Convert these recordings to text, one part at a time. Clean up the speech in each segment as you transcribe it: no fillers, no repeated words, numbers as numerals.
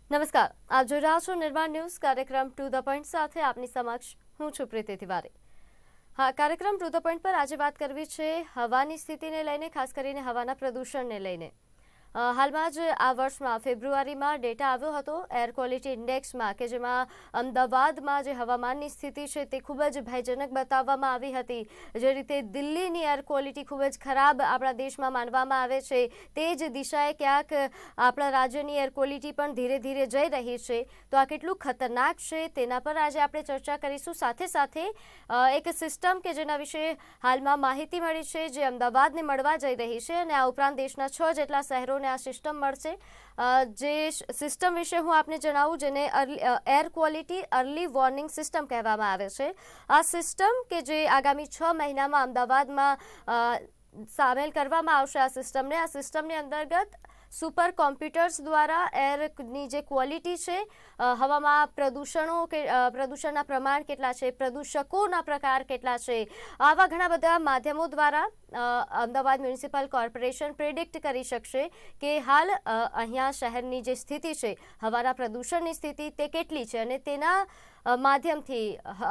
નમસ્કાર, આપ જોઈ રહ્યા છો નિર્માણ ન્યૂઝ કાર્યક્રમ ટુ ધ પોઈન્ટ સાથે આપની સમક્ષ હું છું પ્રીતિ તિવારી। હા, કાર્યક્રમ ટુ ધ પોઈન્ટ પર આજે વાત કરવી છે હવાની સ્થિતિને લઈને, ખાસ કરીને હવાના પ્રદૂષણને લઈને। હાલમાં જ આ વર્ષમાં ફેબ્રુઆરીમાં ડેટા આવ્યો હતો એર ક્વોલિટી ઇન્ડેક્સમાં કે જેમાં અમદાવાદમાં જે હવામાનની સ્થિતિ છે તે ખૂબ જ ભયજનક બતાવવામાં આવી હતી। જે રીતે દિલ્હીની એર ક્વોલિટી ખૂબ જ ખરાબ આપણા દેશમાં માનવામાં આવે છે, તે જ દિશાએ ક્યાંક આપણા રાજ્યની એર ક્વોલિટી પણ ધીરે ધીરે જઈ રહી છે। તો આ કેટલું ખતરનાક છે તેના પર આજે આપણે ચર્ચા કરીશું। સાથે સાથે એક સિસ્ટમ કે જેના વિશે હાલમાં માહિતી મળી છે જે અમદાવાદને મળવા જઈ રહી છે અને આ ઉપરાંત દેશના 6 જેટલા શહેરો આ સિસ્ટમ મળશે। જે સિસ્ટમ વિશે હું આપને જણાવું, જેને air quality early warning system કહેવામાં આવે છે। આ સિસ્ટમ કે જે આગામી 6 મહિનામાં અમદાવાદમાં સામેલ કરવામાં આવશે આ સિસ્ટમની અંતર્ગત સુપર કોમ્પ્યુટર્સ દ્વારા એરની જે ક્વોલિટી છે, હવામાં પ્રદૂષણના પ્રમાણ કેટલા છે, પ્રદૂષકોના પ્રકાર કેટલા છે, આવા ઘણા બધા માધ્યમો દ્વારા અમદાવાદ મ્યુનિસિપલ કોર્પોરેશન પ્રેડિક્ટ કરી શકશે કે હાલ અહીંયા શહેરની જે સ્થિતિ છે, હવાના પ્રદૂષણની સ્થિતિ તે કેટલી છે અને તેના માધ્યમથી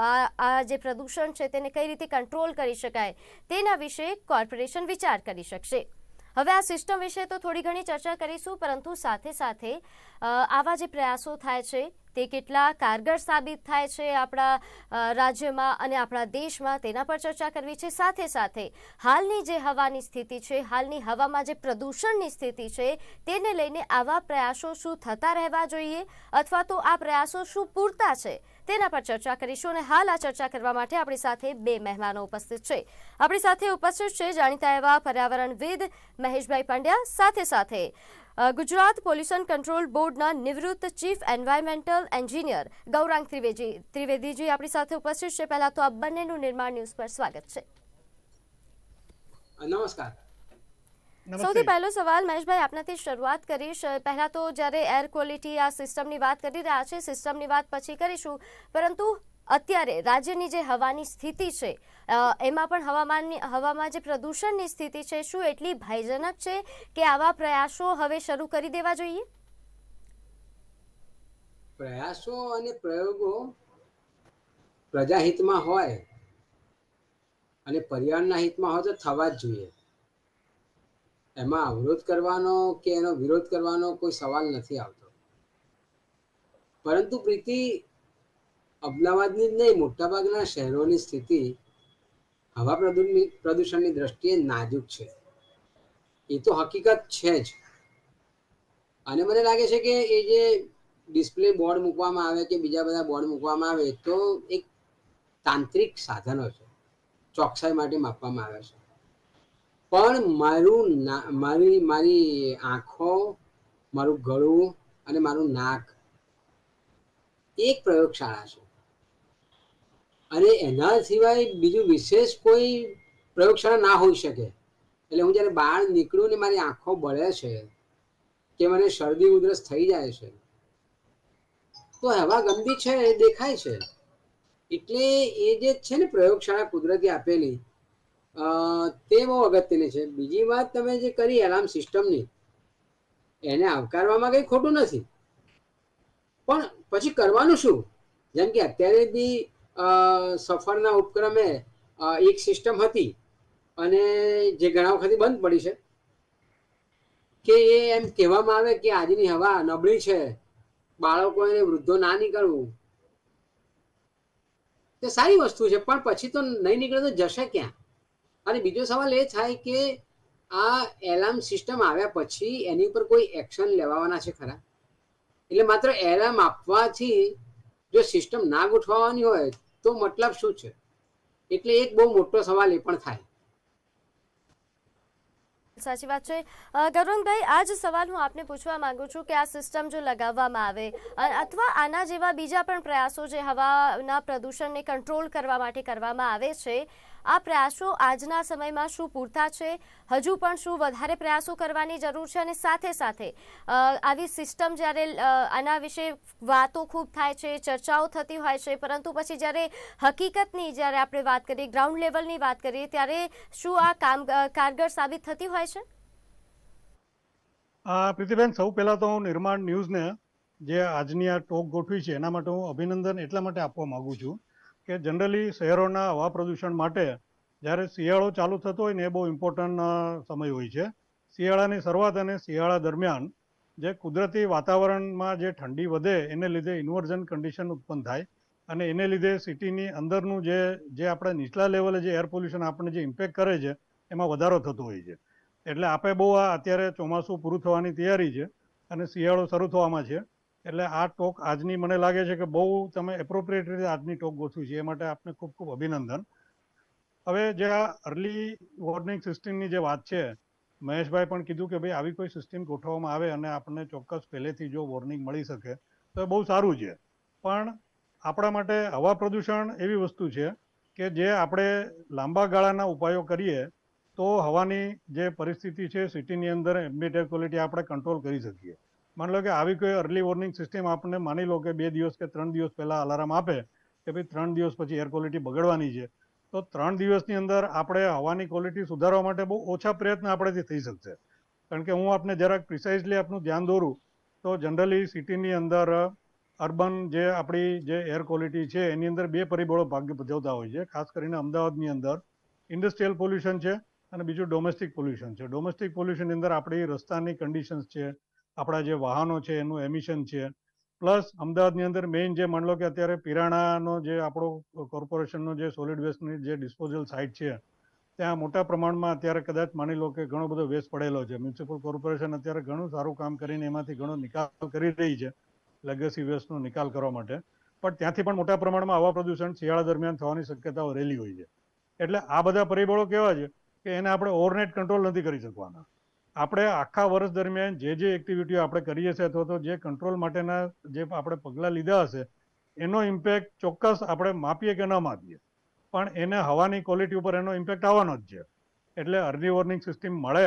આ જે પ્રદૂષણ છે તેને કઈ રીતે કંટ્રોલ કરી શકાય તેના વિશે કોર્પોરેશન વિચાર કરી શકશે। હવે આ સિસ્ટમ વિશે તો થોડી ઘણી ચર્ચા કરીશું, પરંતુ સાથે સાથે આવા જે પ્રયાસો થાય છે તે કેટલા કારગર સાબિત થાય છે આપણા રાજ્યમાં અને આપણા દેશમાં તેના પર ચર્ચા કરવી છે। સાથે સાથે હાલની જે હવાની સ્થિતિ છે, હાલની હવામાં જે પ્રદૂષણની સ્થિતિ છે તેને લઈને આવા પ્રયાસો શું થતા રહેવા જોઈએ અથવા તો આ પ્રયાસો શું પૂરતા છે તેના પર ચર્ચા કરીશું। અને હાલ આ ચર્ચા કરવા માટે આપણી સાથે 2 મહેમાનો ઉપસ્થિત છે। આપણી સાથે ઉપસ્થિત છે જાણીતા એવા પર્યાવરણવિદ મહેશભાઈ પંડ્યા, સાથે સાથે ગુજરાત પોલ્યુશન કંટ્રોલ બોર્ડના નિવૃત્ત ચીફ એન્વાયરમેન્ટલ એન્જિનિયર ગૌરાંગ ત્રિવેદીજી આપણી સાથે ઉપસ્થિત છે। પહેલા તો આ બંનેનું નિર્માણ ન્યૂઝ પર સ્વાગત છે। નમસ્કાર। સૌથી પહેલો સવાલ મહેશભાઈ આપનાથી શરૂઆત કરીશ। પહેલા તો જ્યારે એર ક્વોલિટી આ સિસ્ટમની વાત કરી રહ્યા છે, સિસ્ટમની વાત પછી કરીશું, પરંતુ અત્યારે રાજ્યની જે હવાની સ્થિતિ છે એમાં પણ હવામાં જે પ્રદૂષણની સ્થિતિ છે, શું એટલી ભયજનક છે કે આવા પ્રયાસો હવે શરૂ કરી દેવા જોઈએ? પ્રયાસો અને પ્રયોગો પ્રજાહિતમાં હોય અને પર્યાવરણના હિતમાં હોય તો થવા જ જોઈએ। એમાં અવરોધ કરવાનો કે એનો વિરોધ કરવાનો કોઈ સવાલ નથી આવતો। પરંતુ પ્રીતિ, અમદાવાદની જ નહીં, મોટાભાગના શહેરોની સ્થિતિ હવા પ્રદૂષણની દ્રષ્ટિએ નાજુક છે, એ તો હકીકત છે જ। અને મને લાગે છે કે એ જે ડિસ્પ્લે બોર્ડ મૂકવામાં આવે કે બીજા બધા બોર્ડ મૂકવામાં આવે તો એક તાંત્રિક સાધનો છે, ચોકસાઈ માટે માપવામાં આવે છે। પણ મારી આંખો, મારું ગળું અને મારું નાક એક પ્રયોગશાળા છે અને એના સિવાય બીજું વિશેષ કોઈ પ્રયોગશાળા ના હોઈ શકે। એટલે હું જ્યારે બહાર નીકળું ને મારી આંખો બળે છે કે મને શરદી ઉધરસ થઈ જાય છે તો હવા ગંદી છે એ દેખાય છે। એટલે એ જે છે ને પ્રયોગશાળા કુદરતી આપેલી, તે બહુ અગત્યની છે। બીજી વાત તમે જે કરી એલાર્મ સિસ્ટમની, એને આવકારવામાં કંઈ ખોટું નથી, પણ પછી કરવાનું શું? જેમ કે અત્યારે બી સફરના ઉપક્રમે એક સિસ્ટમ હતી અને જે ઘણા વખતથી બંધ પડી છે કે એ એમ કહેવામાં આવે કે આજની હવા નબળી છે, બાળકો અને વૃદ્ધો ના નીકળવું। તે સારી વસ્તુ છે, પણ પછી તો નહીં નીકળે તો જશે ક્યાં? અને બીજો સવાલ એ થાય કે આ એલાર્મ સિસ્ટમ આવ્યા પછી એની ઉપર કોઈ એક્શન લેવાના છે ખરા? એટલે માત્ર એલાર્મ આપવાથી જો સિસ્ટમ ના ગોઠવવાની હોય તો મતલબ શું છે? એટલે એક બહુ મોટો સવાલ એ પણ થાય। સાચી વાત છે ગૌરંગભાઈ। આ જ સવાલ હું આપને પૂછવા માંગુ છું કે આ સિસ્ટમ જો લગાવવામાં આવે અથવા આના જેવા બીજા પણ પ્રયાસો જે હવાના પ્રદૂષણને કંટ્રોલ કરવા માટે કરવામાં આવે છે, આ પ્રયાસો આજના સમયમાં શું પૂરતા છે? હજુ પણ શું વધારે પ્રયાસો કરવાની જરૂર છે? અને સાથે સાથે આવી સિસ્ટમ જ્યારે આના વિશે વાતો ખૂબ થાય છે, ચર્ચાઓ થતી હોય છે, પરંતુ પછી જ્યારે હકીકતની જ્યારે આપણે વાત કરીએ, ગ્રાઉન્ડ લેવલની વાત કરીએ, ત્યારે શું આ કારગર સાબિત થતી હોય છે? પ્રીતિબેન, સૌ પહેલા તો હું નિર્માણ ન્યૂઝને જે આજની આ ટોક ગોઠવી છે એના માટે હું અભિનંદન એટલા માટે આપવા માગું છું કે જનરલી શહેરોના હવા પ્રદૂષણ માટે જ્યારે શિયાળો ચાલુ થતો હોય ને એ બહુ ઇમ્પોર્ટન્ટ સમય હોય છે. શિયાળાની શરૂઆત અને શિયાળા દરમિયાન જે કુદરતી વાતાવરણમાં જે ઠંડી વધે એને લીધે ઇન્વર્ઝન કન્ડિશન ઉત્પન્ન થાય અને એને લીધે સિટીની અંદરનું જે આપણે નીચલા લેવલે જે એર પોલ્યુશન આપણને જે ઇમ્પેક્ટ કરે છે એમાં વધારો થતો હોય છે. એટલે આપણે બહુ અત્યારે ચોમાસું પૂરું થવાની તૈયારી છે અને શિયાળો શરૂ થવામાં છે. એટલે આ ટોક આજની મને લાગે છે કે બહુ તમે એપ્રોપ્રિએટ રીતે આજની ટોક ગોઠવી છે એ માટે આપને ખૂબ ખૂબ અભિનંદન. હવે જે આ અર્લી વોર્નિંગ સિસ્ટમની જે વાત છે, મહેશભાઈ પણ કીધું કે ભાઈ આવી કોઈ સિસ્ટમ ગોઠવવામાં આવે અને આપણને ચોક્કસ પહેલેથી જો વોર્નિંગ મળી શકે તો એ બહુ સારું છે. પણ આપણા માટે હવા પ્રદૂષણ એવી વસ્તુ છે કે જે આપણે લાંબા ગાળાના ઉપાયો કરીએ તો હવાની જે પરિસ્થિતિ છે સિટીની અંદર એમ્બિયન્ટ એર ક્વોલિટી આપણે કંટ્રોલ કરી શકીએ. માની લો કે આવી કોઈ અર્લી વોર્નિંગ સિસ્ટમ આપણને માની લો કે 2 દિવસ કે 3 દિવસ પહેલાં અલાર્મ આપે કે ભાઈ 3 દિવસ પછી એર ક્વોલિટી બગડવાની છે, તો 3 દિવસની અંદર આપણે હવાની ક્વોલિટી સુધારવા માટે બહુ ઓછા પ્રયત્ન આપણેથી થઈ શકશે. કારણ કે હું આપને જરાક પ્રિસાઇઝલી આપનું ધ્યાન દોરું તો જનરલી સિટીની અંદર અર્બન જે આપણી જે એર ક્વોલિટી છે એની અંદર 2 પરિબળો ભાગ ભજવતા હોય છે. ખાસ કરીને અમદાવાદની અંદર ઇન્ડસ્ટ્રીયલ પોલ્યુશન છે અને બીજું ડોમેસ્ટિક પોલ્યુશન છે. ડોમેસ્ટિક પોલ્યુશનની અંદર આપણી રસ્તાની કન્ડિશન્સ છે, આપણા જે વાહનો છે એનું એમિશન છે, પ્લસ અમદાવાદની અંદર મેઇન જે માની લો કે અત્યારે પિરાણાનો જે આપણો કોર્પોરેશનનો જે સોલિડ વેસ્ટની જે ડિસ્પોઝલ સાઇટ છે ત્યાં મોટા પ્રમાણમાં અત્યારે કદાચ માની લો કે ઘણો બધો વેસ્ટ પડેલો છે. મ્યુનિસિપલ કોર્પોરેશન અત્યારે ઘણું સારું કામ કરીને એમાંથી ઘણો નિકાલ કરી રહી છે લેગસી વેસ્ટનો નિકાલ કરવા માટે, પણ ત્યાંથી પણ મોટા પ્રમાણમાં હવા પ્રદૂષણ શિયાળા દરમિયાન થવાની શક્યતાઓ રહેલી હોય છે. એટલે આ બધા પરિબળો કેવા છે કે એને આપણે ઓવરનાઇટ કંટ્રોલ નથી કરી શકવાના. આપણે આખા વર્ષ દરમિયાન જે એક્ટિવિટીઓ આપણે કરીએ છીએ અથવા તો જે કંટ્રોલ માટેના જે આપણે પગલાં લીધા હશે એનો ઇમ્પેક્ટ ચોક્કસ આપણે માપીએ કે ન માપીએ પણ એને હવાની ક્વોલિટી ઉપર એનો ઇમ્પેક્ટ આવવાનો જ છે. એટલે અર્લી વોર્નિંગ સિસ્ટમ મળે,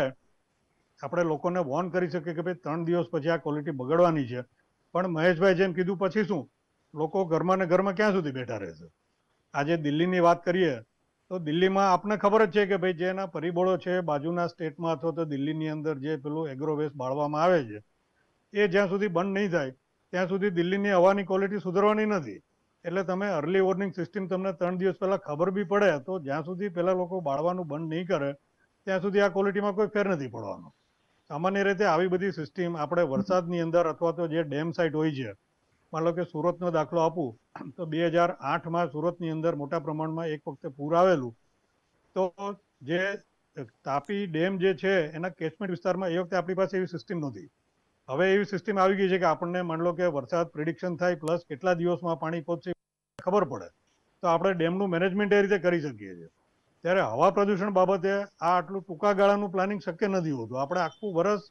આપણે લોકોને વોર્ન કરી શકીએ કે ભાઈ 3 દિવસ પછી આ ક્વોલિટી બગડવાની છે. પણ મહેશભાઈ જેમ કીધું પછી શું, લોકો ઘરમાં ને ઘરમાં ક્યાં સુધી બેઠા રહેશે? આજે દિલ્હીની વાત કરીએ તો દિલ્હીમાં આપને ખબર જ છે કે ભાઈ જેના પરિબળો છે બાજુના સ્ટેટમાં અથવા તો દિલ્હીની અંદર જે પેલું એગ્રો વેસ્ટ બાળવામાં આવે છે એ જ્યાં સુધી બંધ નહીં થાય ત્યાં સુધી દિલ્હીની હવાની ક્વોલિટી સુધરવાની નથી. એટલે તમે અર્લી વોર્નિંગ સિસ્ટમ તમને 3 દિવસ પહેલાં ખબર બી પડે તો જ્યાં સુધી પહેલાં લોકો બાળવાનું બંધ નહીં કરે ત્યાં સુધી આ ક્વોલિટીમાં કોઈ ફેર નથી પડવાનો. સામાન્ય રીતે આવી બધી સિસ્ટમ આપણે વરસાદની અંદર અથવા તો જે ડેમ સાઇટ હોય છે, માની લો કે સુરતનો દાખલો આપું તો 2008માં સુરતની અંદર મોટા પ્રમાણમાં એક વખતે પૂર આવેલું, તો જે તાપી ડેમ જે છે એના કેચમેન્ટ વિસ્તારમાં એ વખતે આપણી પાસે એવી સિસ્ટમ નહોતી. હવે એવી સિસ્ટમ આવી ગઈ છે કે આપણને માની લો કે વરસાદ પ્રિડિક્શન થાય પ્લસ કેટલા દિવસમાં પાણી પહોંચશે ખબર પડે તો આપણે ડેમનું મેનેજમેન્ટ એ રીતે કરી શકીએ છીએ. ત્યારે હવા પ્રદૂષણ બાબતે આ આટલું ટૂંકા ગાળાનું પ્લાનિંગ શક્ય નથી હોતું. આપણે આખું વર્ષ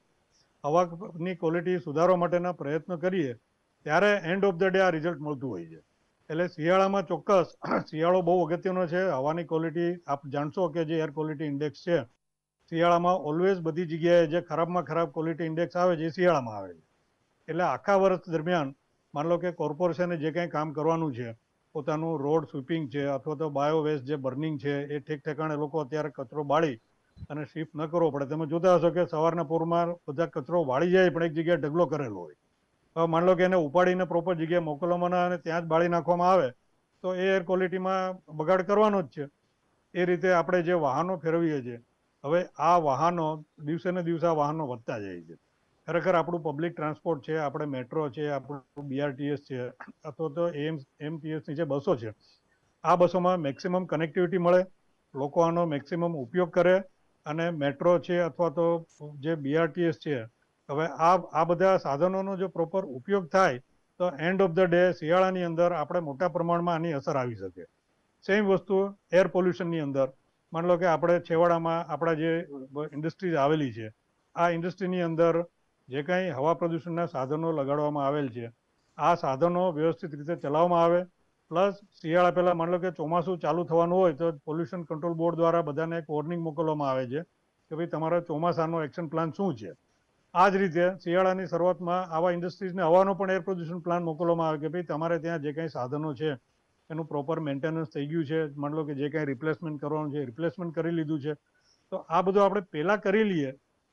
હવાની ક્વોલિટી સુધારવા માટેના પ્રયત્ન કરીએ ત્યારે એન્ડ ઓફ ધ ડે આ રિઝલ્ટ મળતું હોય છે. એટલે શિયાળામાં ચોક્કસ શિયાળો બહુ અગત્યનો છે. હવાની ક્વોલિટી આપ જાણશો કે જે એર ક્વોલિટી ઇન્ડેક્સ છે શિયાળામાં ઓલવેઝ બધી જગ્યાએ જે ખરાબમાં ખરાબ ક્વોલિટી ઇન્ડેક્સ આવે છે એ શિયાળામાં આવે છે. એટલે આખા વર્ષ દરમિયાન માની લો કે કોર્પોરેશને જે કંઈ કામ કરવાનું છે, પોતાનું રોડ સ્વીપિંગ છે અથવા તો બાયો વેસ્ટ જે બર્નિંગ છે એ ઠેક ઠેકાણે લોકો અત્યારે કચરો બાળી અને શિફ્ટ ન કરવો પડે. તમે જોતા હશો કે સવારના પોરમાં બધા કચરો વાળી જાય પણ એક જગ્યાએ ઢગલો કરેલો હોય. હવે માની લો કે એને ઉપાડીને પ્રોપર જગ્યાએ મોકલવામાં અને ત્યાં જ બાળી નાખવામાં આવે તો એ એર ક્વોલિટીમાં બગાડ કરવાનો જ છે. એ રીતે આપણે જે વાહનો ફેરવીએ છીએ, હવે આ વાહનો દિવસે ને દિવસે આ વાહનો વધતા જાય છે. ખરેખર આપણું પબ્લિક ટ્રાન્સપોર્ટ છે, આપણે મેટ્રો છે, આપણું બીઆરટીએસ છે અથવા તો એમટીએસની જે બસો છે, આ બસોમાં મેક્સિમમ કનેક્ટિવિટી મળે, લોકો આનો મેક્સિમમ ઉપયોગ કરે અને મેટ્રો છે અથવા તો જે બીઆરટીએસ છે, હવે આ બધા સાધનોનો જો પ્રોપર ઉપયોગ થાય તો એન્ડ ઓફ ધ ડે શિયાળાની અંદર આપણે મોટા પ્રમાણમાં આની અસર આવી શકે. સેમ વસ્તુ એર પોલ્યુશનની અંદર માની લો કે આપણે છેવાડામાં આપણા જે ઇન્ડસ્ટ્રીઝ આવેલી છે, આ ઇન્ડસ્ટ્રીની અંદર જે કાંઈ હવા પ્રદૂષણના સાધનો લગાડવામાં આવેલ છે, આ સાધનો વ્યવસ્થિત રીતે ચલાવવામાં આવે. પ્લસ શિયાળા પહેલાં માની લો કે ચોમાસું ચાલુ થવાનું હોય તો પોલ્યુશન કંટ્રોલ બોર્ડ દ્વારા બધાને એક વોર્નિંગ મોકલવામાં આવે છે કે ભાઈ તમારા ચોમાસાનો એક્શન પ્લાન શું છે. આ જ રીતે શિયાળાની શરૂઆતમાં આવા ઇન્ડસ્ટ્રીઝને હવાનો પણ એર પોલ્યુશન પ્લાન મોકલવામાં આવે કે ભાઈ તમારે ત્યાં જે કંઈ સાધનો છે એનું પ્રોપર મેન્ટેનન્સ થઈ ગયું છે, માની લો કે જે કાંઈ રિપ્લેસમેન્ટ કરવાનું છે રિપ્લેસમેન્ટ કરી લીધું છે. તો આ બધું આપણે પહેલાં કરી લઈએ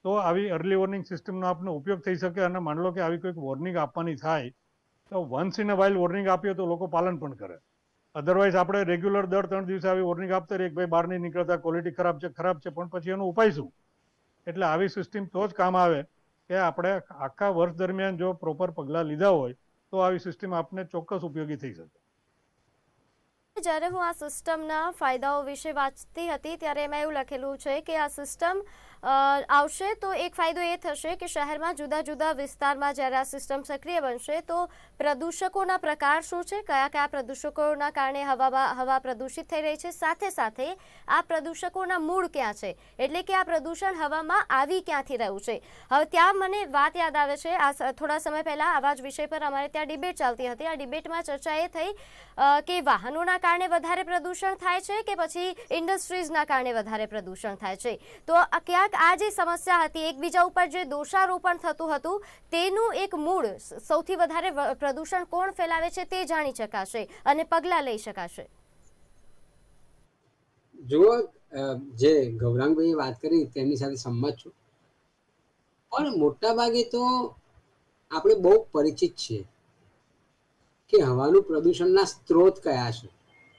તો આવી અર્લી વોર્નિંગ સિસ્ટમનો આપનો ઉપયોગ થઈ શકે. અને માની લો કે આવી કોઈક વોર્નિંગ આપવાની થાય તો once in a while warning આપીએ તો લોકો પાલન પણ કરે. અધરવાઇઝ આપણે રેગ્યુલર દર 3 દિવસે આવી વોર્નિંગ આપતા રહીએ કે ભાઈ બહાર નહીં નીકળતા, ક્વોલિટી ખરાબ છે, પણ પછી એનો ઉપાય શું? એટલે આવી સિસ્ટમ તો જ કામ આવે કે આપણે આખા વર્ષ દરમિયાન જો પ્રોપર પગલાં લીધા હોય તો આવી સિસ્ટમ આપને ચોક્કસ ઉપયોગી થઈ શકે. જ્યારે હું આ સિસ્ટમના ફાયદાઓ વિશે વાંચતી હતી ત્યારે એમાં એવું લખેલું છે કે આ સિસ્ટમ આવશે તો એક ફાયદો એ થશે કે શહેરમાં જુદા જુદા વિસ્તારમાં જ્યારે આ સિસ્ટમ સક્રિય બનશે તો પ્રદૂષકોના પ્રકાર શું છે, કયા કયા પ્રદૂષકોના કારણે હવા પ્રદૂષિત થઈ રહી છે, સાથે સાથે આ પ્રદૂષકોના મૂળ ક્યાં છે, એટલે કે આ પ્રદૂષણ હવામાં આવી ક્યાંથી રહ્યું છે. હવે ત્યાં મને વાત યાદ આવે છે, આ થોડા સમય પહેલાં આવા જ વિષય પર અમારે ત્યાં ડિબેટ ચાલતી હતી. આ ડિબેટમાં ચર્ચા એ થઈ કે વાહનોના કારણે વધારે પ્રદૂષણ થાય છે કે પછી ઇન્ડસ્ટ્રીઝના કારણે વધારે પ્રદૂષણ થાય છે. તો ક્યાંક આ જે સમસ્યા હતી, એકબીજા ઉપર જે દોષારોપણ થતું હતું, તેનું એક મૂળ સૌથી વધારે પ્રદૂષણ કોણ ફેલાવે છે તે જાણી શકાશે અને પગલાં લઈ શકાશે. જુઓ, જે ગૌરાંગભાઈએ વાત કરી તેમની સાથે સંમત છું, પણ મોટા ભાગે તો આપણે બહુ પરિચિત છીએ કે હવાનું પ્રદૂષણના સ્ત્રોત કયા છે.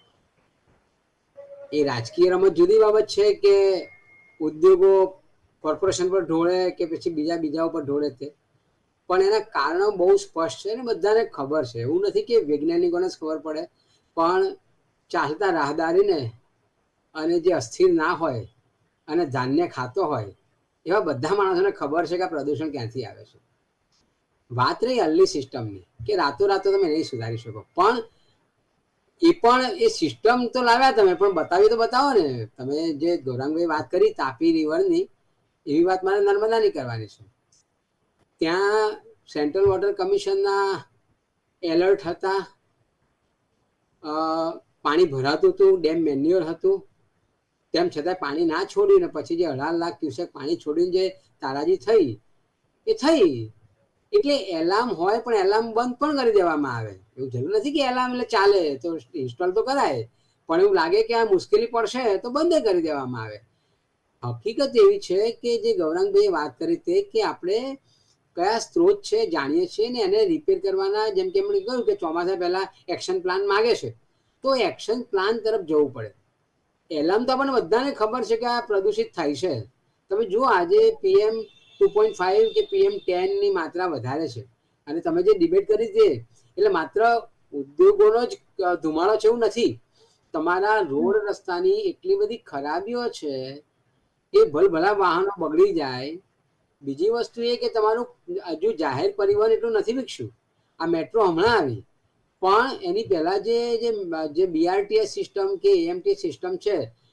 એ રાજકીય રમત જુદી બાબત છે કે ઉદ્યોગો કોર્પોરેશન પર ઢોળે કે પછી બીજા ઉપર ઢોળે તે, પણ એના કારણો બહુ સ્પષ્ટ છે અને બધાને ખબર છે. એવું નથી કે વૈજ્ઞાનિકોને જ ખબર પડે, પણ ચાલતા રાહદારીને અને જે અસ્થિર ના હોય અને ધાન્ય ખાતો હોય એવા બધા માણસોને ખબર છે કે આ પ્રદૂષણ ક્યાંથી આવે છે. વાત રહી અર્લી સિસ્ટમની કે રાતો તમે નહીં સુધારી શકો, પણ એ સિસ્ટમ તો લાવ્યા તમે, પણ બતાવી તો બતાવો ને. તમે જે ગૌરાંગભાઈ વાત કરી તાપી રિવરની, એવી વાત મારે નર્મદાની કરવાની છે. ત્યાં સેન્ટ્રલ વોટર કમિશનના એલર્ટ હતા, પાણી ભરાતું હતું, ડેમ મેન્યુઅર હતું, તેમ છતાં પાણી ના છોડ્યું ને પછી જે 18 લાખ ક્યુસેક પાણી છોડીને જે તારાજી થઈ એ થઈ. એટલે એલાર્મ હોય પણ એલાર્મ બંધ પણ કરી દેવામાં આવે. એવું જરૂર નથી કે એલાર્મ એટલે ચાલે તો ઇન્સ્ટોલ તો કરાય, પણ એવું લાગે કે આ મુશ્કેલી પડશે તો બંધ કરી દેવામાં આવે. હકીકત એવી છે કે જે ગૌરાંગભાઈએ વાત કરી તે કે આપણે કયા સ્ત્રોત છે જાણીએ છીએ ને એને રિપેર કરવાના, જેમ કે એમણે કહ્યું કે ચોમાસા પહેલા એક્શન પ્લાન માગે છે, તો એક્શન પ્લાન તરફ જવું પડે. એલાર્મ તો આપણને બધાને ખબર છે કે આ પ્રદૂષિત થાય છે. તમે જુઓ આજે PM 2.5 કે PM 10 ની માત્રા વધારે છે, અને તમે જે ડિબેટ કરી છે એટલે માત્ર ઉદ્યોગોનો જ ધુમાડો છે એવું નથી. તમારા રોડ રસ્તાની એટલી બધી ખરાબીઓ છે કે ભલભલા વાહનો બગડી જાય. બીજી વસ્તુ એ કે તમારું હજુ જાહેર પરિવહન એટલું નથી વિકસ્યું. આ મેટ્રો હમણાં આવી, પણ એની પહેલા જે BRTS સિસ્ટમ કે AMTS સિસ્ટમ છે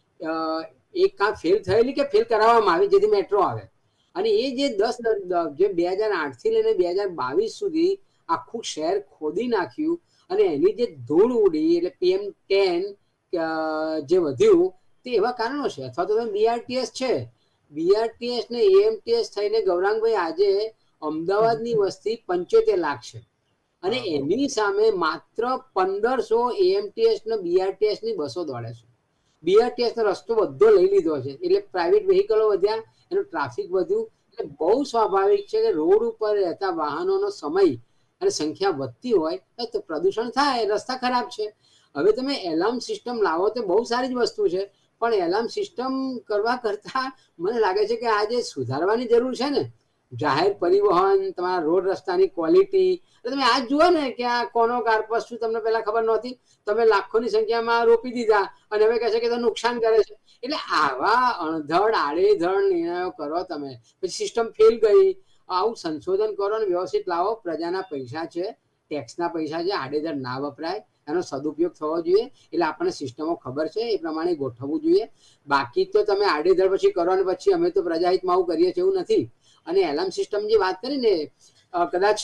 એ કાં ફેલ થયેલી કે ફેલ કરાવવામાં આવી જેથી મેટ્રો આવે. અને એ જે 2008 થી લઈને 2022 સુધી આખું શહેર ખોદી નાખ્યું અને એની જે ધૂળ ઉડી એટલે PM 10 જે વધ્યું તે એવા કારણો છે. અથવા તો BRTS છે, BRTS ને AMTS થઈને ગૌરાંગભાઈ આજે અમદાવાદની વસ્તી 75 લાખ છે અને એની સામે માત્ર 1500 AMTS ને BRTS ની બસો દોડે છે. BRTS નો રસ્તો બધો લઈ લીધો છે એટલે પ્રાઇવેટ વ્હીકલો વધ્યા, એનું ટ્રાફિક વધ્યું. એટલે બહુ સ્વાભાવિક છે કે રોડ ઉપર રહેતા વાહનોનો સમય અને સંખ્યા વધતી હોય તો પ્રદૂષણ થાય, રસ્તા ખરાબ છે. હવે તમે એલાર્મ સિસ્ટમ લાવો તો બહુ સારી જ વસ્તુ છે, પણ એલાર્મ સિસ્ટમ કરવા કરતાં મને લાગે છે કે આ જે સુધારવાની જરૂર છે ને, જાહેર પરિવહન, તમારા રોડ રસ્તાની ક્વોલિટી. તમે આજ જુઓ ને કે આ કોનો કાર્પસ શું તમને પહેલા ખબર નહોતી, તમે લાખોની સંખ્યામાં રોપી દીધા અને હવે કહે છે કે નુકસાન કરે છે. એટલે આવા અણધડ આડેધડ નિર્ણયો કરો તમે, પછી સિસ્ટમ ફેલ ગઈ. આવું સંશોધન કરો અને વ્યવસ્થિત લાવો. પ્રજાના પૈસા છે, ટેક્સના પૈસા છે, આડેધડ ના વપરાય, એનો સદુપયોગ થવો જોઈએ. એટલે આપણને સિસ્ટમો ખબર છે, એ પ્રમાણે ગોઠવવું જોઈએ. બાકી તો તમે આડેધડ પછી કરો અને પછી અમે તો પ્રજાહિતમાં આવું કરીએ છીએ એવું નથી. અને એલાર્મ સિસ્ટમ જે વાત કરી ને, કદાચ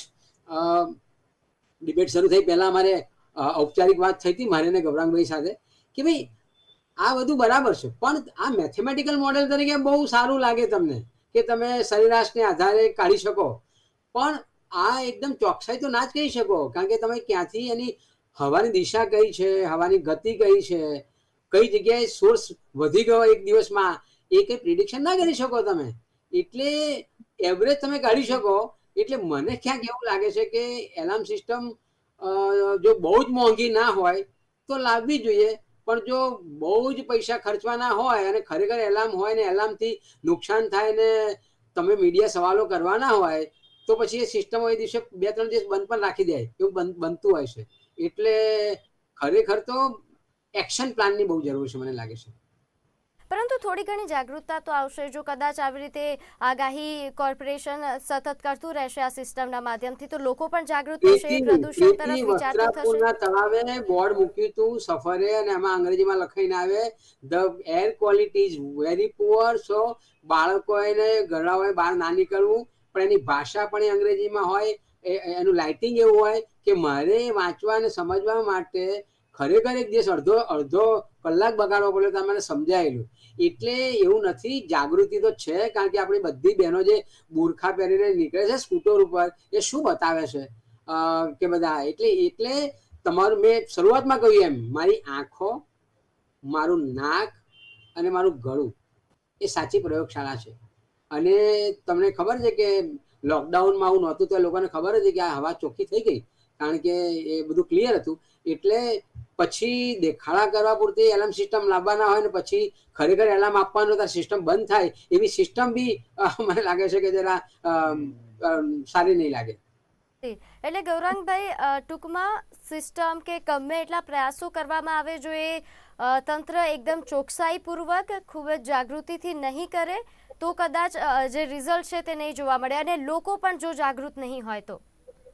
ડિબેટ શરૂ થઈ પહેલા અમારે ઔપચારિક વાત થઈ હતી મારે ને ગૌરાંગભાઈ સાથે કે ભાઈ આ બધું બરાબર છે, પણ આ મેથેમેટિકલ મોડેલ તરીકે બહુ સારું લાગે તમને કે તમે સરેરાશને આધારે કાઢી શકો, પણ આ એકદમ ચોકસાઈ તો ના જ કહી શકો, કારણ કે તમે ક્યાંથી એની હવાની દિશા કઈ છે, હવાની ગતિ કઈ છે, કઈ જગ્યાએ સોર્સ વધી ગયો એક દિવસમાં, એ કઈ પ્રિડિક્શન ના કરી શકો તમે. એટલે એવરેજ તમે કાઢી શકો. એટલે મને ક્યાંક એવું લાગે છે કે એલાર્મ સિસ્ટમ જો બહુ જ મોંઘી ના હોય તો લાવવી જોઈએ, પણ જો બહુ જ પૈસા ખર્ચવાના હોય અને ખરેખર એલાર્મ હોય ને એલાર્મથી નુકસાન થાય ને તમે મીડિયા સવાલો કરવાના હોય તો પછી એ સિસ્ટમ એ દિવસે 2-3 દિવસ બંધ પણ રાખી દે એવું બનતું હોય છે. એટલે ખરેખર તો એક્શન પ્લાનની બહુ જરૂર છે મને લાગે છે. પરંતુ થોડી ઘણી જાગૃતતા તો આવશે જો કદાચ આવી રીતે આગાહી કોર્પોરેશન સતત કરતું રહેશે આ સિસ્ટમના માધ્યમથી, તો લોકો પણ જાગૃત થશે, પ્રદૂષણ તરફ વિચારતું થશે. વસ્ત્રાપુરના તળાવે બોર્ડ મૂક્યું હતું સફરે અને એમાં અંગ્રેજીમાં લખાઈને આવે the air quality is very poor, so બાળકો એને ઘરડાઓએ બહાર ના નીકળવું, પણ એની ભાષા પણ અંગ્રેજીમાં હોય, એનું લાઇટિંગ એવું હોય કે મારે વાંચવા અને સમજવા માટે ખરેખર એક દિવસ અડધો કલાક બગાડવો પડ્યો તો મને સમજાયેલું. એટલે એવું નથી, જાગૃતિ તો છે, કારણ કે આપણી બધી બહેનો જે બુરખા પહેરીને નીકળે છે સ્કૂટર ઉપર એ શું બતાવે છે કે બધા. એટલે તમારું મેં શરૂઆતમાં કહ્યું એમ મારી આંખો, મારું નાક અને મારું ગળું એ સાચી પ્રયોગશાળા છે. અને તમને ખબર છે કે લોકડાઉનમાં આવું નહોતું તો લોકોને ખબર હતી કે આ હવા ચોખ્ખી થઈ ગઈ, કારણ કે એ બધું ક્લિયર હતું. એટલે પછી દેખાડા કરવા પૂરતી એલાર્મ સિસ્ટમ લાવવાના હોય ને પછી ખરેખર એલાર્મ આપવાનું તો સિસ્ટમ બંધ થાય એવી સિસ્ટમ બી મને લાગે છે કે જરા સારી નહીં લાગે. એટલે ગૌરાંગભાઈ, ટૂંકમાં સિસ્ટમ કે ગમે એટલા પ્રયાસો કરવામાં આવે, જો એ તંત્ર એકદમ ચોકસાઈપૂર્વક ખૂબ જ જાગૃતિથી નહીં કરે તો કદાચ જે રિઝલ્ટ છે તે નહીં જોવા મળે, અને લોકો પણ જો જાગૃત નહીં હોય તો.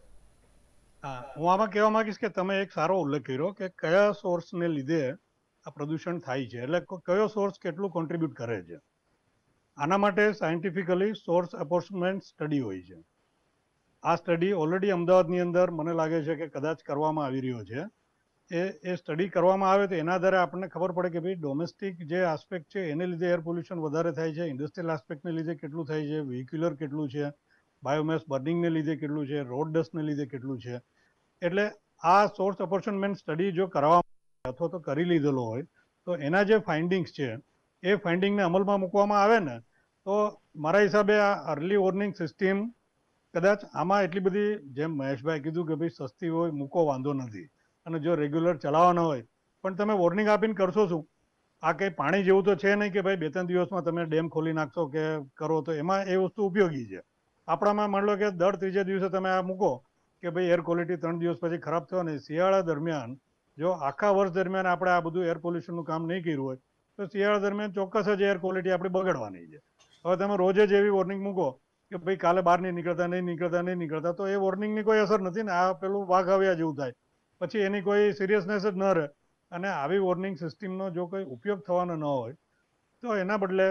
હું આમાં કહેવા માંગીશ કે તમે એક સારો ઉલ્લેખ કર્યો કે કયા સોર્સને લીધે આ પ્રદૂષણ થાય છે, એટલે કયો સોર્સ કેટલું કોન્ટ્રીબ્યુટ કરે છે. આના માટે સાયન્ટિફિકલી સોર્સ એપોર્ચમેન્ટ સ્ટડી હોય છે. આ સ્ટડી ઓલરેડી અમદાવાદની અંદર મને લાગે છે કે કદાચ કરવામાં આવી રહ્યો છે. એ સ્ટડી કરવામાં આવે તો એના આધારે આપણને ખબર પડે કે ભાઈ ડોમેસ્ટિક જે આસ્પેક્ટ છે એને લીધે એર પોલ્યુશન વધારે થાય છે, ઇન્ડસ્ટ્રીયલ આસ્પેક્ટને લીધે કેટલું થાય છે, વ્હીક્યુલર કેટલું છે, બાયોમેસ બર્નિંગને લીધે કેટલું છે, રોડ ડસ્ટને લીધે કેટલું છે. એટલે આ સોર્સ એપોર્ચમેન્ટ સ્ટડી જો કરવામાં અથવા તો કરી લીધેલો હોય તો એના જે ફાઇન્ડિંગ્સ છે એ ફાઇન્ડિંગને અમલમાં મૂકવામાં આવે ને તો મારા હિસાબે આ અર્લી વોર્નિંગ સિસ્ટમ કદાચ આમાં એટલી બધી, જેમ મહેશભાઈ કીધું કે ભાઈ સસ્તી હોય મૂકો વાંધો નથી, અને જો રેગ્યુલર ચલાવવાના હોય પણ તમે વોર્નિંગ આપીને કરશો શું? આ કંઈ પાણી જેવું તો છે નહીં કે ભાઈ 2-3 દિવસમાં તમે ડેમ ખોલી નાખશો કે કરો તો એમાં એ વસ્તુ ઉપયોગી છે. આપણામાં માની લો કે દર ત્રીજે દિવસે તમે આ મૂકો કે ભાઈ એર ક્વોલિટી 3 દિવસ પછી ખરાબ થયો ને. શિયાળા દરમિયાન જો આખા વર્ષ દરમિયાન આપણે આ બધું એર પોલ્યુશનનું કામ નહીં કર્યું હોય તો શિયાળા દરમિયાન ચોક્કસ જ એર ક્વોલિટી આપણી બગડવાની છે. હવે તમે રોજ જ એવી વોર્નિંગ મૂકો કે ભાઈ કાલે બહાર નહીં નીકળતા તો એ વોર્નિંગની કોઈ અસર નથી ને. આ પેલું વાઘ આવ્યા જેવું થાય, પછી એની કોઈ સિરિયસનેસ જ ન રહે. અને આવી વોર્નિંગ સિસ્ટમનો જો કોઈ ઉપયોગ થવાનો ન હોય તો એના બદલે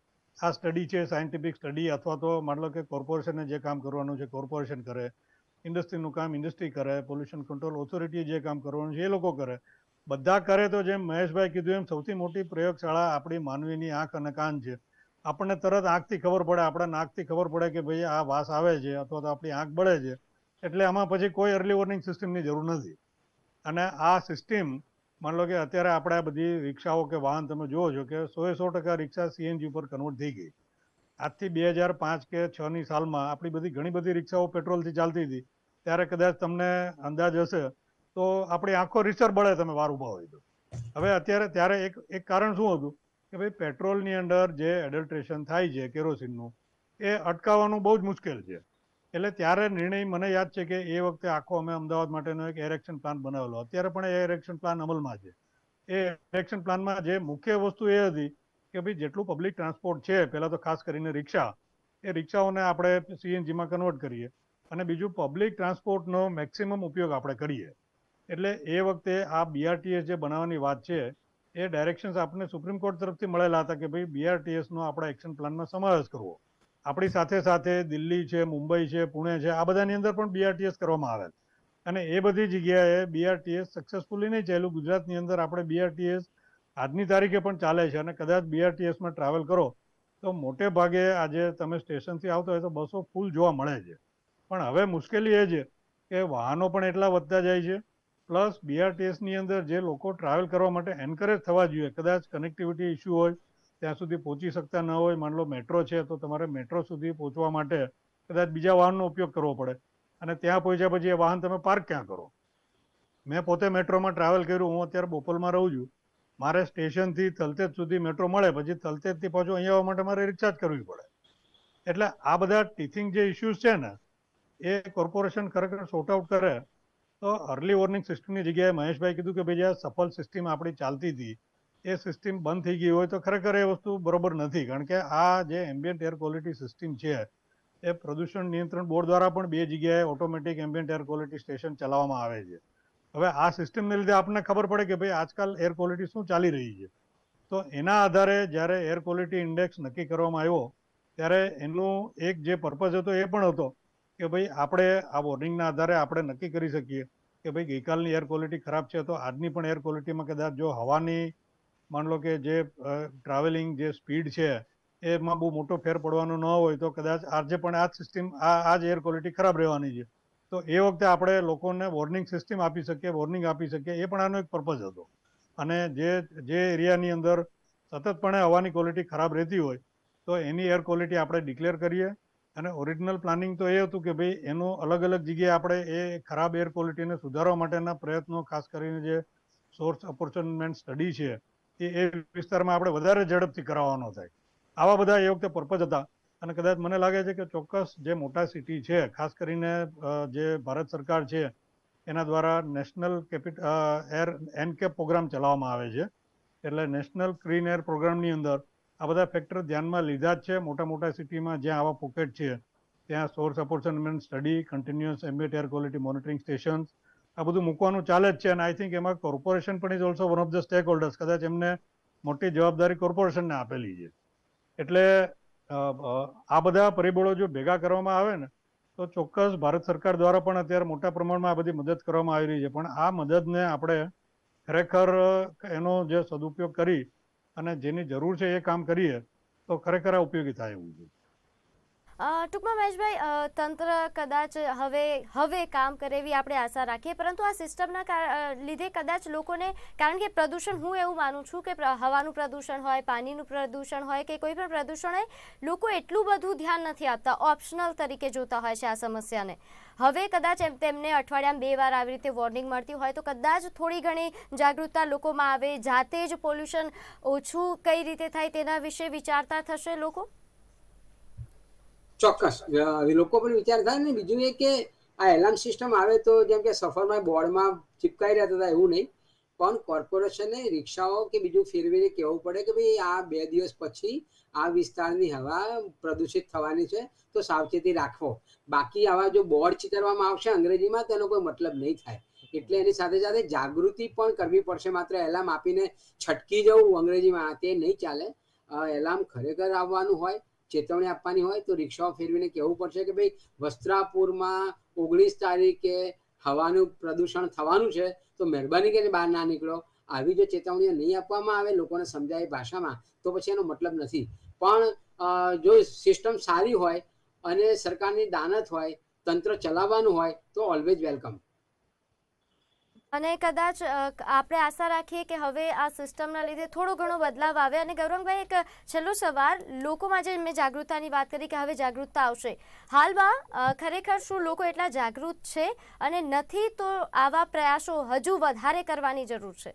આ સ્ટડી છે, સાયન્ટિફિક સ્ટડી, અથવા તો માની લો કે કોર્પોરેશને જે કામ કરવાનું છે કોર્પોરેશન કરે, ઇન્ડસ્ટ્રીનું કામ ઇન્ડસ્ટ્રી કરે, પોલ્યુશન કંટ્રોલ ઓથોરિટીએ જે કામ કરવાનું છે એ લોકો કરે. બધા કરે તો જેમ મહેશભાઈ કીધું એમ સૌથી મોટી પ્રયોગશાળા આપણી માનવીની આંખ અને કાન છે. આપણને તરત આંખથી ખબર પડે, આપણા નાકથી ખબર પડે કે ભાઈ આ વાસ આવે છે અથવા તો આપણી આંખ બળે છે. એટલે આમાં પછી કોઈ અર્લી વોર્નિંગ સિસ્ટમની જરૂર નથી. અને આ સિસ્ટમ માની લો કે અત્યારે આપણે આ બધી રિક્ષાઓ કે વાહન તમે જુઓ છો કે 100% રિક્ષા સીએનજી ઉપર કન્વર્ટ થઈ ગઈ. આજથી 2005 કે 6ની સાલમાં આપણી બધી ઘણી બધી રિક્ષાઓ પેટ્રોલથી ચાલતી હતી. ત્યારે કદાચ તમને અંદાજ હશે તો આપણી આંખો રીસર બળે તમે વાર ઊભા હોય તો. હવે અત્યારે ત્યારે એક કારણ શું હતું કે ભાઈ પેટ્રોલની અંદર જે એડલ્ટ્રેશન થાય છે કેરોસીનનું, એ અટકાવવાનું બહુ જ મુશ્કેલ છે. એટલે ત્યારે નિર્ણય મને યાદ છે કે એ વખતે આખો અમે અમદાવાદ માટેનો એક એર એક્શન પ્લાન બનાવેલો. અત્યારે પણ એ એર એક્શન પ્લાન અમલમાં છે. એ એર એક્શન પ્લાનમાં જે મુખ્ય વસ્તુ એ હતી કે ભાઈ જેટલું પબ્લિક ટ્રાન્સપોર્ટ છે, પહેલાં તો ખાસ કરીને રિક્ષા, એ રિક્ષાઓને આપણે સીએનજીમાં કન્વર્ટ કરીએ, અને બીજું પબ્લિક ટ્રાન્સપોર્ટનો મેક્સિમમ ઉપયોગ આપણે કરીએ. એટલે એ વખતે આ બીઆરટીએસ જે બનાવવાની વાત છે એ ડાયરેક્શન્સ આપણને સુપ્રીમ કોર્ટ તરફથી મળેલા હતા કે ભાઈ બીઆરટીએસનો આપણા એક્શન પ્લાનમાં સમાવેશ કરવો. આપણી સાથે સાથે દિલ્હી છે, મુંબઈ છે, પુણે છે, આ બધાની અંદર પણ બીઆરટીએસ કરવામાં આવે. અને એ બધી જગ્યાએ બીઆરટીએસ સક્સેસફુલી નહીં ચાલ્યું. ગુજરાતની અંદર આપણે બીઆરટીએસ આજની તારીખે પણ ચાલે છે, અને કદાચ બીઆરટીએસમાં ટ્રાવેલ કરો તો મોટે ભાગે આજે તમે સ્ટેશનથી આવતા હોય તો બસો ફૂલ જોવા મળે છે. પણ હવે મુશ્કેલી એ છે કે વાહનો પણ એટલા વધતા જાય છે, પ્લસ બીઆરટીએસની અંદર જે લોકો ટ્રાવેલ કરવા માટે એન્કરેજ થવા જોઈએ, કદાચ કનેક્ટિવિટી ઇસ્યુ હોય ત્યાં સુધી પહોંચી શકતા ન હોય, માન લો મેટ્રો છે તો તમારે મેટ્રો સુધી પહોંચવા માટે કદાચ બીજા વાહનનો ઉપયોગ કરવો પડે, અને ત્યાં પહોંચ્યા પછી એ વાહન તમે પાર્ક ક્યાં કરો? મેં પોતે મેટ્રોમાં ટ્રાવેલ કર્યું, હું અત્યારે બોપલમાં રહું છું, મારે સ્ટેશનથી તલતેજ સુધી મેટ્રો મળે, પછી તલતેજથી પાછું અહીંયા આવવા માટે મારે રિચાર્જ કરવી પડે. એટલે આ બધા ટીચિંગ જે ઇસ્યુઝ છે ને એ કોર્પોરેશન ખરેખર સોર્ટ આઉટ કરે તો અર્લી વોર્નિંગ સિસ્ટમની જગ્યાએ મહેશભાઈ કીધું કે ભાઈ જે સફળ સિસ્ટમ આપણી ચાલતી હતી એ સિસ્ટમ બંધ થઈ ગઈ હોય તો ખરેખર એ વસ્તુ બરોબર નથી. કારણ કે આ જે એમ્બિયન્ટ એર ક્વોલિટી સિસ્ટમ છે એ પ્રદૂષણ નિયંત્રણ બોર્ડ દ્વારા પણ 2 જગ્યાએ automatic ambient air quality station ચલાવવામાં આવે છે. હવે આ સિસ્ટમને લીધે આપણને ખબર પડે કે ભાઈ આજકાલ એર ક્વોલિટી શું ચાલી રહી છે. તો એના આધારે જ્યારે એર ક્વોલિટી ઇન્ડેક્સ નક્કી કરવામાં આવ્યો ત્યારે એનું એક જે પર્પઝ હતો એ પણ હતો કે ભાઈ આપણે આ વોર્નિંગના આધારે આપણે નક્કી કરી શકીએ કે ભાઈ ગઈકાલની એર ક્વોલિટી ખરાબ છે તો આજની પણ એર ક્વોલિટીમાં કદાચ જો હવાની માન લો કે જે ટ્રાવેલિંગ જે સ્પીડ છે એમાં બહુ મોટો ફેર પડવાનો ન હોય તો કદાચ આજે પણ આ સિસ્ટમ આ જ એર ક્વોલિટી ખરાબ રહેવાની છે. તો એ વખતે આપણે લોકોને વોર્નિંગ સિસ્ટમ આપી શકીએ, વોર્નિંગ આપી શકીએ, એ પણ આનો એક પર્પઝ હતો. અને જે એરિયાની અંદર સતતપણે હવાની ક્વોલિટી ખરાબ રહેતી હોય તો એની એર ક્વોલિટી આપણે ડિક્લેર કરીએ. અને ઓરિજિનલ પ્લાનિંગ તો એ હતું કે ભાઈ એનું અલગ અલગ જગ્યાએ આપણે એ ખરાબ એર ક્વોલિટીને સુધારવા માટેના પ્રયત્નો, ખાસ કરીને જે સોર્સ અપોર્ચ્યુનિમેન્ટ સ્ટડી છે એ વિસ્તારમાં આપણે વધારે ઝડપથી કરાવવાનો થાય. આવા બધા એ વખતે પર્પઝ હતા. અને કદાચ મને લાગે છે કે ચોક્કસ જે મોટા સિટી છે, ખાસ કરીને જે ભારત સરકાર છે એના દ્વારા નેશનલ એર એનકેપ પ્રોગ્રામ ચલાવવામાં આવે છે. એટલે નેશનલ ક્લીન એર પ્રોગ્રામની અંદર આ બધા ફેક્ટર ધ્યાનમાં લીધા જ છે. મોટા મોટા સિટીમાં જ્યાં આવા પોકેટ છે ત્યાં source apportionment study, continuous ambient air quality monitoring stations આ બધું મૂકવાનું ચાલે જ છે. અને આઈ થિંક એમાં કોર્પોરેશન પણ is also one of the stakeholders. કદાચ એમને મોટી જવાબદારી કોર્પોરેશનને આપેલી છે. એટલે આ બધા પરિબળો જો ભેગા કરવામાં આવે ને તો ચોક્કસ ભારત સરકાર દ્વારા પણ અત્યારે મોટા પ્રમાણમાં આ બધી મદદ કરવામાં આવી રહી છે. પણ આ મદદને આપણે ખરેખર એનો જે સદુપયોગ કરી અને જેની જરૂર છે એ કામ કરીએ તો ખરેખર આ ઉપયોગી થાય એવું છે. ટૂંકમાં મહેશભાઈ, તંત્ર કદાચ હવે કામ કરે એવી આપણે આશા રાખીએ, પરંતુ આ સિસ્ટમના લીધે કદાચ લોકોને, કારણ કે પ્રદૂષણ, હું એવું માનું છું કે હવાનું પ્રદૂષણ હોય, પાણીનું પ્રદૂષણ હોય કે કોઈ પણ પ્રદૂષણ હોય, લોકો એટલું બધું ધ્યાન નથી આપતા, ઓપ્શનલ તરીકે જોતા હોય છે આ સમસ્યાને. હવે કદાચ તેમને અઠવાડિયામાં 2 વાર આવી રીતે વોર્નિંગ મળતી હોય તો કદાચ થોડી ઘણી જાગૃતતા લોકોમાં આવે, જાતે જ પોલ્યુશન ઓછું કઈ રીતે થાય તેના વિશે વિચારતા થશે લોકો. ચોક્કસ લોકો પણ વિચાર થાય ને. બીજું એ કે આ એલાર્મ સિસ્ટમ આવે તો જેમ કે સફરમાં બોર્ડમાં ચિપકાઈ રહેતા હતા એવું નહીં, પણ કોર્પોરેશને રિક્ષાઓ કે બીજું ફેરવીને કહેવું પડે કે ભાઈ આ 2 દિવસ પછી આ વિસ્તારની હવા પ્રદૂષિત થવાની છે તો સાવચેતી રાખવો. બાકી આવા જો બોર્ડ ચિતરવામાં આવશે અંગ્રેજીમાં તેનો કોઈ મતલબ નહીં થાય. એટલે એની સાથે સાથે જાગૃતિ પણ કરવી પડશે. માત્ર એલાર્મ આપીને છટકી જવું અંગ્રેજીમાં તે નહીં ચાલે. એલાર્મ ખરેખર આવવાનું હોય, ચેતવણી આપવાની હોય તો રિક્ષાઓ ફેરવીને કહેવું પડશે કે ભાઈ વસ્ત્રાપુરમાં 19 તારીખે હવાનું પ્રદૂષણ થવાનું છે તો મહેરબાની કરીને બહાર ના નીકળો. આવી જો ચેતવણીઓ નહીં આપવામાં આવે લોકોને સમજાય ભાષામાં તો પછી એનો મતલબ નથી. પણ જો સિસ્ટમ સારી હોય અને સરકારની દાનત હોય, તંત્ર ચલાવવાનું હોય તો ઓલવેઝ વેલકમ. અને કદાચ આપણે આશા રાખીએ કે હવે આ સિસ્ટમના લીધે થોડો ઘણો બદલાવ આવે. અને ગૌરંગભાઈ, એક છેલ્લો સવાલ, લોકોમાં જે મેં જાગૃતતાની વાત કરી કે હવે જાગૃતતા આવશે, હાલમાં ખરેખર શું લોકો એટલા જાગૃત છે અને નથી તો આવા પ્રયાસો હજુ વધારે કરવાની જરૂર છે?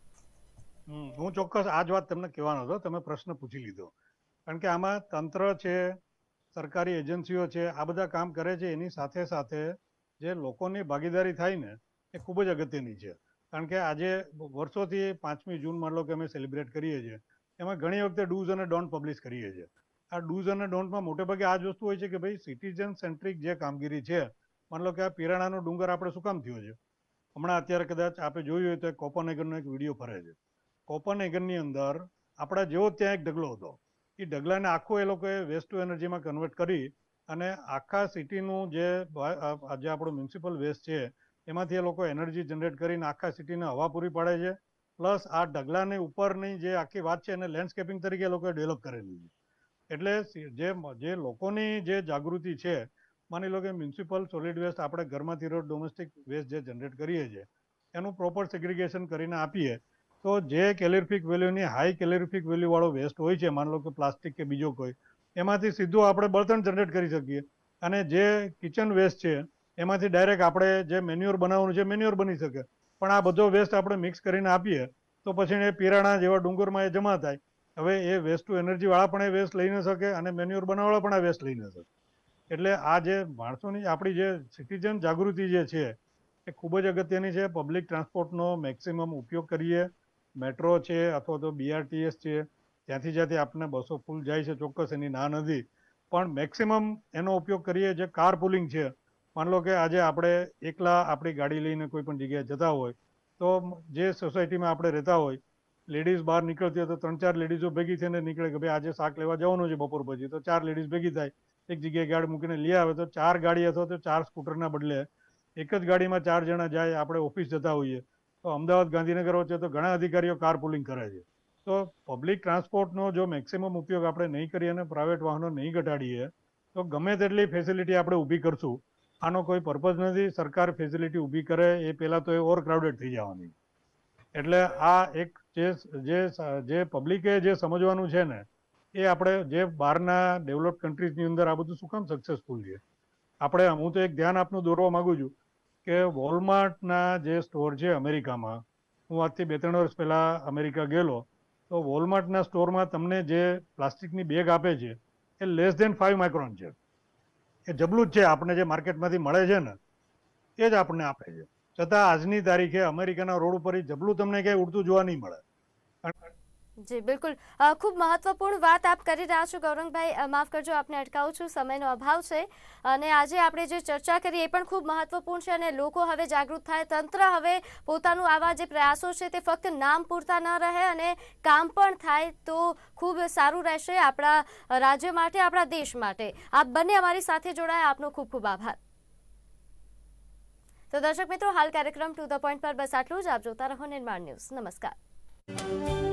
હું ચોક્કસ આ જ વાત તમને કહેવાનો હતો, તમે પ્રશ્ન પૂછી લીધો. કારણ કે આમાં તંત્ર છે, સરકારી એજન્સીઓ છે, આ બધા કામ કરે છે. એની સાથે સાથે જે લોકોની ભાગીદારી થાય ને એ ખૂબ જ અગત્યની છે. કારણ કે આજે વર્ષોથી 5મી જૂન માન લો કે અમે સેલિબ્રેટ કરીએ છીએ, એમાં ઘણી વખતે ડૂઝ અને ડોન્ટ પબ્લિશ કરીએ છીએ. આ ડૂઝ અને ડોન્ટમાં મોટેભાગે આ જ વસ્તુ હોય છે કે ભાઈ સિટીઝન સેન્ટ્રિક જે કામગીરી છે, માન લો કે આ પિરાણાનો ડુંગર આપણે શું કામ થયો છે, હમણાં અત્યારે કદાચ આપણે જોયું હોય તો કોપનહેગનનો એક વિડીયો ફરે છે. કોપનહેગનની અંદર આપણા જેવો ત્યાં એક ઢગલો હતો. એ ઢગલાને આખું એ લોકોએ વેસ્ટ ટુ એનર્જીમાં કન્વર્ટ કરી અને આખા સિટીનું જે આપણું મ્યુનિસિપલ વેસ્ટ છે એમાંથી એ લોકો એનર્જી જનરેટ કરીને આખા સિટીને હવા પૂરી પાડે છે. પ્લસ આ ઢગલાની ઉપરની જે આખી વાત છે એને લેન્ડસ્કેપિંગ તરીકે એ લોકોએ ડેવલપ કરેલી છે. એટલે જે લોકોની જે જાગૃતિ છે, માની લો કે મ્યુનિસિપલ સોલિડ વેસ્ટ આપણે ઘરમાંથી રોજ ડોમેસ્ટિક વેસ્ટ જે જનરેટ કરીએ છીએ એનું પ્રોપર સેગ્રિગેશન કરીને આપીએ તો જે કેલોરીફિક વેલ્યુની હાઈ કેલોરીફિક વેલ્યુવાળો વેસ્ટ હોય છે, માની લો કે પ્લાસ્ટિક કે બીજો કોઈ, એમાંથી સીધું આપણે બળતણ જનરેટ કરી શકીએ. અને જે કિચન વેસ્ટ છે એમાંથી ડાયરેક્ટ આપણે જે મેન્યુઅર બનાવવાનું છે મેન્યુઅર બની શકે. પણ આ બધો વેસ્ટ આપણે મિક્સ કરીને આપીએ તો પછી એ પીરાણા જેવા ડુંગરમાં એ જમા થાય. હવે એ વેસ્ટ ટુ એનર્જીવાળા પણ એ વેસ્ટ લઈ ન શકે અને મેન્યુઅર બનાવવાળા પણ આ વેસ્ટ લઈ ન શકે. એટલે આ જે માણસોની આપણી જે સિટીઝન જાગૃતિ જે છે એ ખૂબ જ અગત્યની છે. પબ્લિક ટ્રાન્સપોર્ટનો મેક્સિમમ ઉપયોગ કરીએ. મેટ્રો છે અથવા તો BRTS છે, ત્યાંથી જ્યાંથી આપણને બસો ફૂલ જાય છે, ચોક્કસ એની ના નથી, પણ મેક્સિમમ એનો ઉપયોગ કરીએ. જે કાર પુલિંગ છે, માની લો કે આજે આપણે એકલા આપણી ગાડી લઈને કોઈ પણ જગ્યાએ જતા હોય તો જે સોસાયટીમાં આપણે રહેતા હોય, લેડીઝ બહાર નીકળતી હોય તો 3-4 લેડીઝો ભેગી થઈને નીકળે કે ભાઈ આજે શાક લેવા જવાનું છે બપોર પછી, તો 4 લેડીઝ ભેગી થાય, એક જગ્યાએ ગાડી મૂકીને લઈ આવે. તો 4 ગાડી અથવા તો 4 સ્કૂટરના બદલે એક જ ગાડીમાં 4 જણા જાય. આપણે ઓફિસ જતા હોઈએ તો અમદાવાદ ગાંધીનગર વચ્ચે તો ઘણા અધિકારીઓ કાર પુલિંગ કરે છે. તો પબ્લિક ટ્રાન્સપોર્ટનો જો મેક્સિમમ ઉપયોગ આપણે નહીં કરીએ અને પ્રાઇવેટ વાહનો નહીં ઘટાડીએ તો ગમે તેટલી ફેસિલિટી આપણે ઊભી કરશું, આનો કોઈ પર્પઝ નથી. સરકાર ફેસિલિટી ઊભી કરે એ પહેલાં તો એ ઓવર ક્રાઉડેડ થઈ જવાની. એટલે આ એક જે પબ્લિકે જે સમજવાનું છે ને, એ આપણે જે બહારના ડેવલપ કન્ટ્રીઝની અંદર આ બધું શું કામ સક્સેસફુલ છે. હું તો એક ધ્યાન આપનું દોરવા માગું છું કે વોલમાર્ટના જે સ્ટોર છે અમેરિકામાં, હું આજથી 2-3 વર્ષ પહેલાં અમેરિકા ગયેલો, તો વોલમાર્ટના સ્ટોરમાં તમને જે પ્લાસ્ટિકની બેગ આપે છે એ લેસ ધેન 5 માઇક્રોન છે. એ જબલું જ છે. આપણે જે માર્કેટમાંથી મળે છે ને એ જ આપણને આપે છે. છતાં આજની તારીખે અમેરિકાના રોડ ઉપર જબલું તમને ક્યાંય ઉડતું જોવા નહીં મળે. જી બિલકુલ, ખૂબ મહત્વપૂર્ણ વાત આપ કરી રહ્યા છો ગૌરંગભાઈ. માફ કરજો, આપને અટકાવું છું, સમયનો અભાવ છે. અને આજે આપણે જે ચર્ચા કરી એ પણ ખૂબ મહત્વપૂર્ણ છે અને લોકો હવે જાગૃત થાય. તંત્ર હવે પોતાનું આવા જે પ્રયાસો છે તે ફક્ત નામ પૂરતા ન રહે અને કામ પણ થાય તો ખૂબ સારું રહેશે આપણા રાજ્ય માટે, આપણા દેશ માટે. આપ બંને અમારી સાથે જોડાયા, આપનો ખૂબ ખૂબ આભાર. તો દર્શક મિત્રો, હાલ કાર્યક્રમ ટુ ધ પોઈન્ટ પર બસ આટલું જ. આપ જોતા રહો નિર્માણ ન્યૂઝ. નમસ્કાર.